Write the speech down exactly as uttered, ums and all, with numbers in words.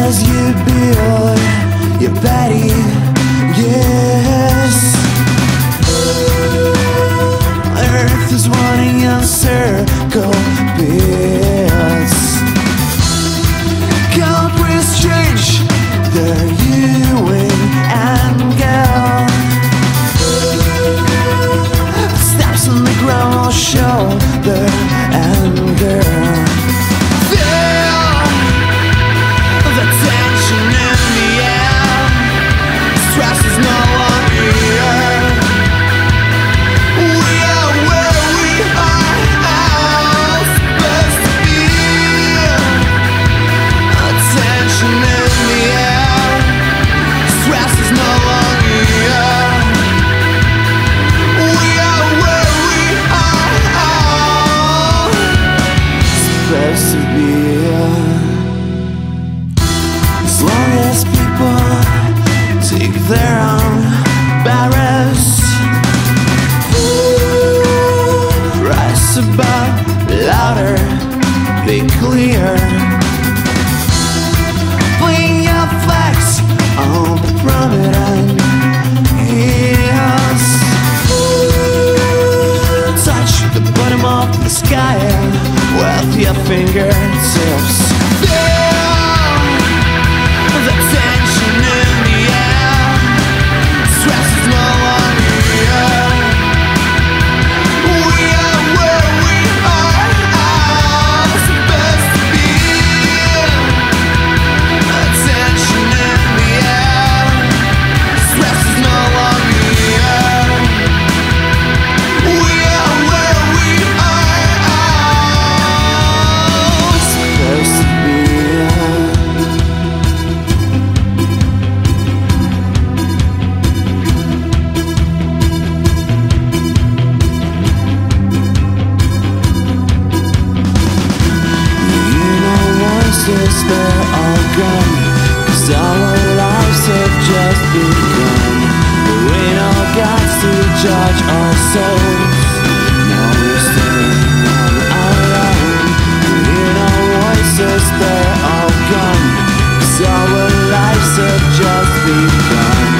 as you build your body, yes. Earth is running in circle bits. Can't restrain the you and girl. Steps on the ground will show the and girl. Feel the tension in the air. Stress is no longer here. We are where we are all supposed to be. Attention in the air. Stress is no longer here. We are where we are all supposed to be. As long as people take their own barriers, rise above, louder, be clear. Fling your flags on the prominent hills. Touch the bottom of the sky with your fingertips. The tension in the air. Stress is no longer here. We are where we are all supposed to be. Attention in the air. Stress is no longer here. We are where we are all supposed to be. They're all gone, 'cause our lives have just begun. There ain't no gods to judge our souls. Now we're standing on our own. We hear no voices, they're all gone, 'cause our lives have just begun.